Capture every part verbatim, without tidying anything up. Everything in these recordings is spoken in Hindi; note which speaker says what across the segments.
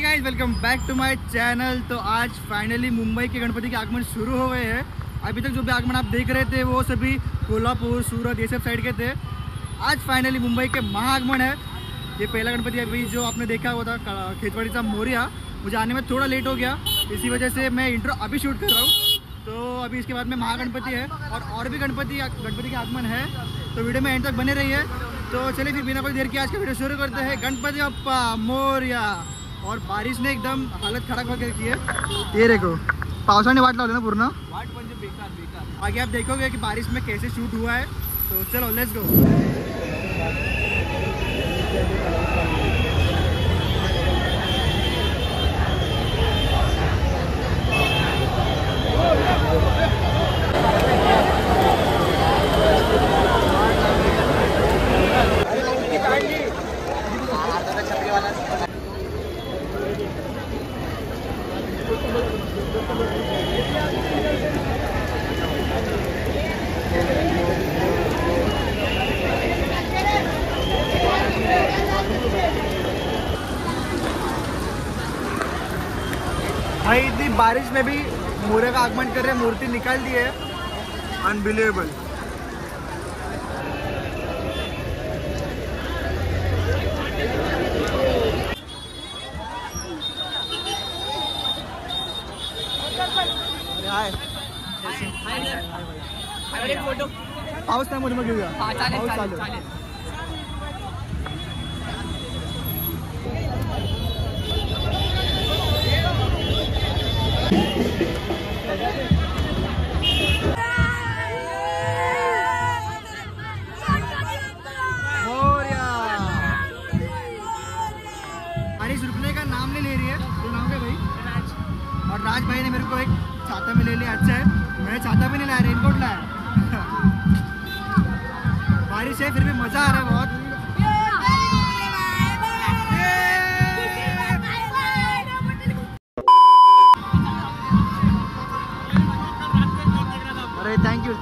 Speaker 1: Guys, welcome back to my channel. तो आज फाइनली मुंबई के गणपति के आगमन शुरू हो गए हैं। अभी तक जो भी आगमन आप देख रहे थे वो सभी कोल्हापुर, सूरत ये सब साइड के थे। आज फाइनली मुंबई के महाआगमन है। ये पहला गणपति अभी जो आपने देखा हुआ था खेतवाड़ी सा मोरिया, मुझे आने में थोड़ा लेट हो गया, इसी वजह से मैं इंट्रो अभी शूट कर रहा हूँ। तो अभी इसके बाद में महागणपति है और और भी गणपति गणपति के आगमन है, तो वीडियो में एंड तक बने रहिए। तो चलिए फिर बिना कोई देर के आज का वीडियो शुरू करते हैं। गणपति बप्पा मोरिया। और बारिश ने एकदम हालत खराब करके की है। ये देखो पावसाने वाट लावली ना पूर्ण वाट, म्हणजे बेकार बेकार। आगे आप देखोगे कि बारिश में कैसे शूट हुआ है। तो चलो लेट्स गो। भाई इतनी बारिश में भी मोरे का आगमन कर रहे, मूर्ति निकाल दी है। अनबिलीवेबल। पाऊस नाही मध्ये मग घेऊया। पाऊस चालू बारिश रुकने का नाम नहीं ले रही है। तो नाम क्या भाई? राज। और राज भाई ने मेरे को एक छाता में ले लिया। अच्छा है, मैंने छाता भी नहीं लाया, रेनकोट लाया। बारिश है फिर भी मजा आ रहा है बहुत। अरे थैंक यू।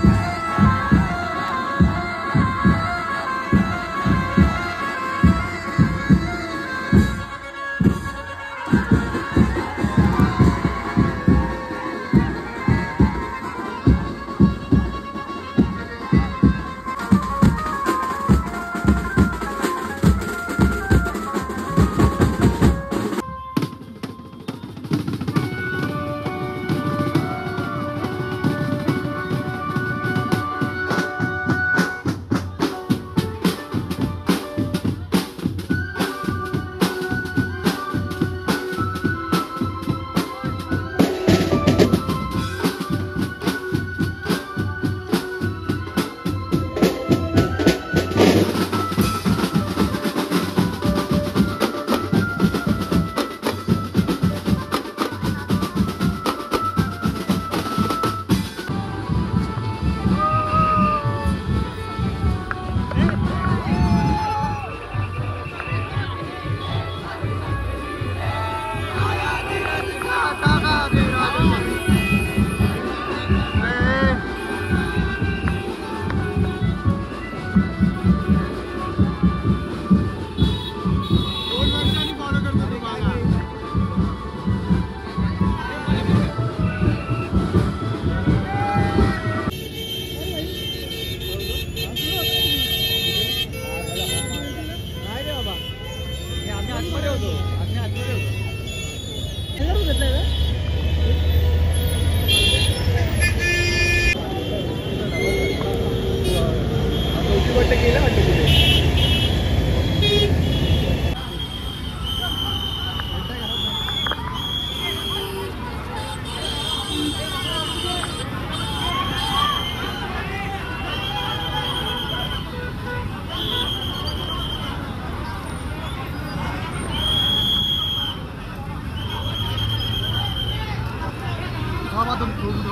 Speaker 1: तुम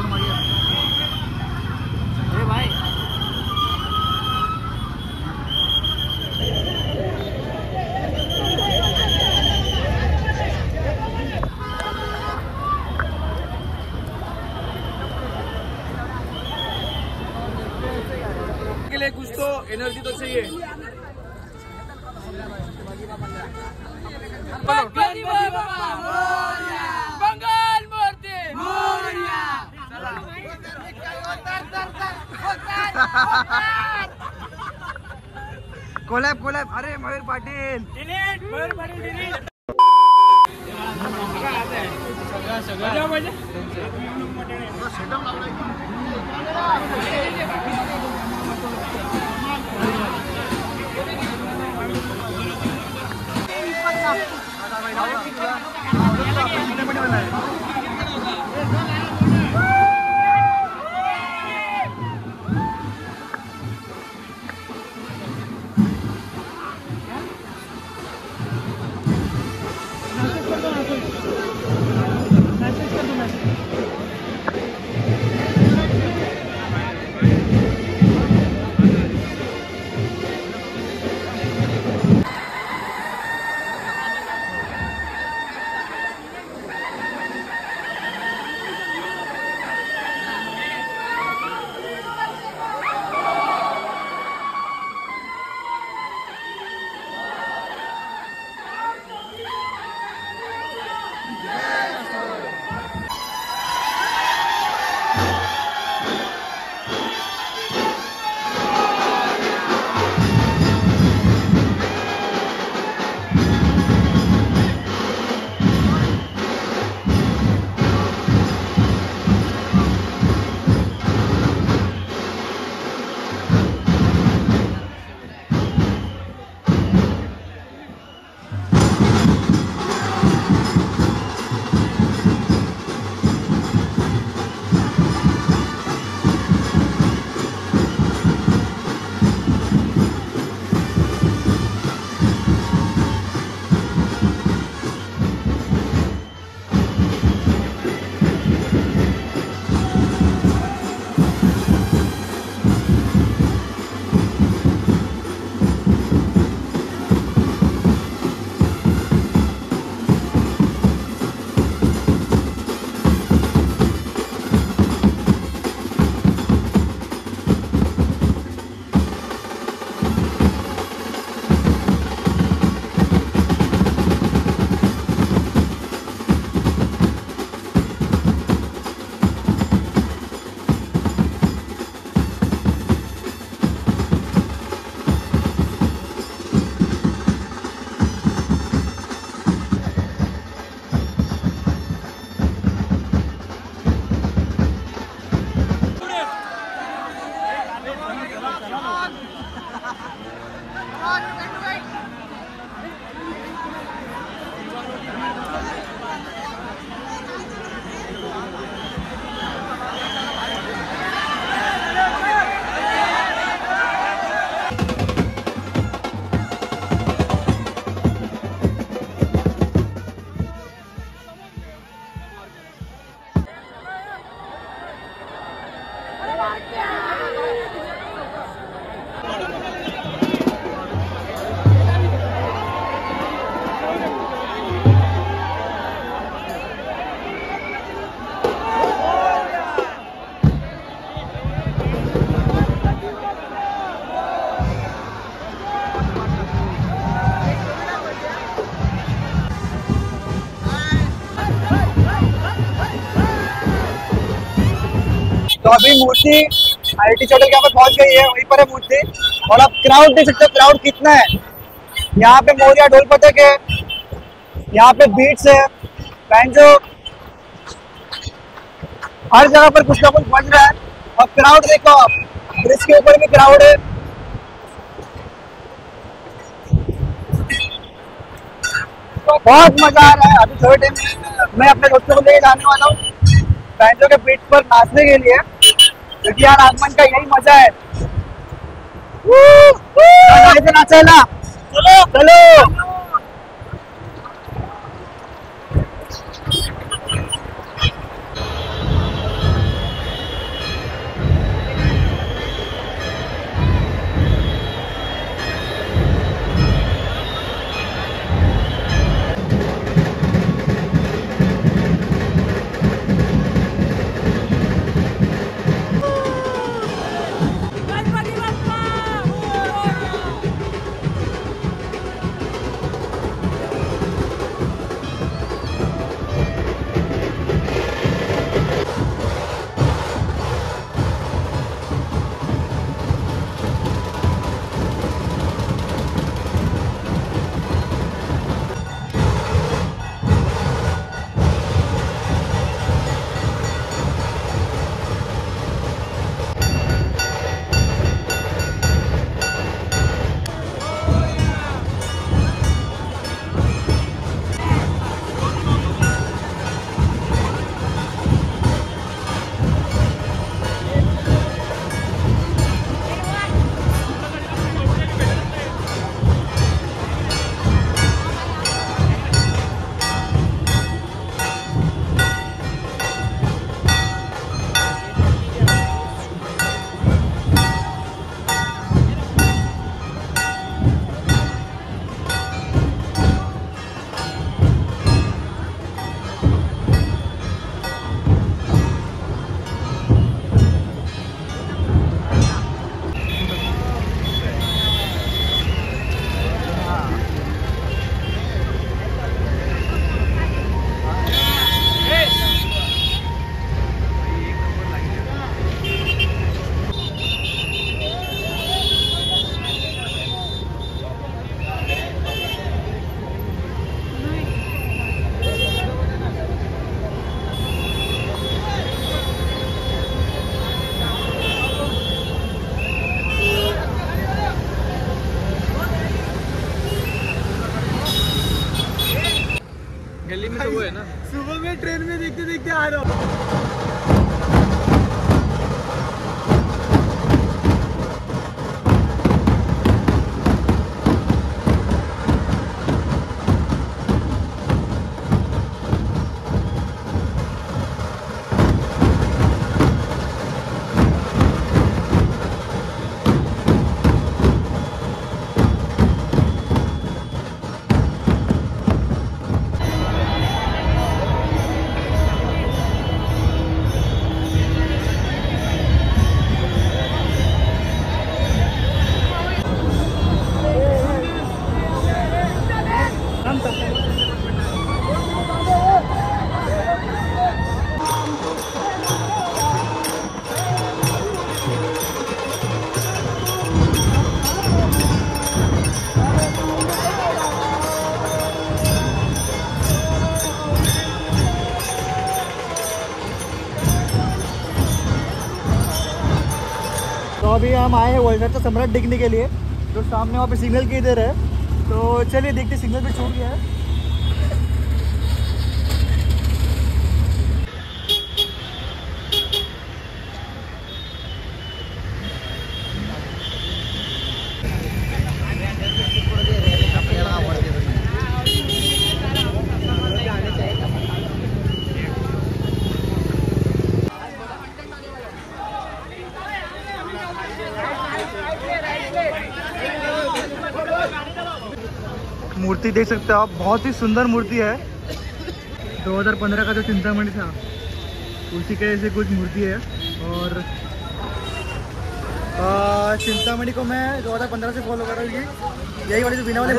Speaker 1: अरे भाई के लिए कुछ तो एनर्जी तो चाहिए।
Speaker 2: गणपती बाप्पा मोरया, मंगल मूर्ती मोरया.
Speaker 1: Collab collab. अरे मयूर पाटील.
Speaker 2: मयूर पाटील डिलीट. सगळं म्हणजे
Speaker 1: तो अभी मूर्ति आई टी चौटल के यहाँ पर पहुंच गई है, वहीं पर है मूर्ति। और आप क्राउड देख सकते हो, क्राउड कितना है। यहाँ पे मोरिया ढोल पतक है, यहाँ पे बीट्स है, बैंजो, हर जगह पर कुछ ना कुछ बज रहा है। और क्राउड देखो आप, ब्रिज के ऊपर भी क्राउड है। तो बहुत मजा आ रहा है। अभी थोड़े टाइम मैं अपने दोस्तों को लेके जाने वाला हूँ बैंजो के बीट पर नाचने के लिए, क्योंकि यार आगमन का यही मजा है। ऐसे नाचा है ना, चलो चलो। तैयार हो। तो अभी हम आए हैं वलसाड का सम्राट देखने के लिए, जो सामने वहाँ पे सिग्नल की इधर है। तो चलिए देखते, सिग्नल पे छूट गया है। मूर्ति देख सकते हो आप, बहुत ही सुंदर मूर्ति है। दो हज़ार पंद्रह का जो चिंतामणि था उसी के जैसे कुछ मूर्ति है। और आ, चिंतामणि को मैं दो हज़ार पंद्रह से फॉलो कर रहा हूँ। यही वाली जो बिना वाले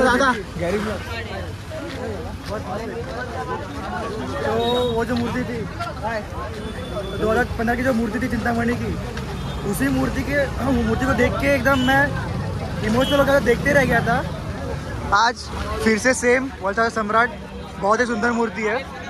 Speaker 1: तो वो जो मूर्ति थी दो हज़ार पंद्रह की जो मूर्ति थी चिंतामणि की, उसी मूर्ति के हाँ, मूर्ति को देख के एकदम मैं इमोशनल होकर देखते रह गया था। आज फिर से सेम वलसाड सम्राट, बहुत ही सुंदर मूर्ति है।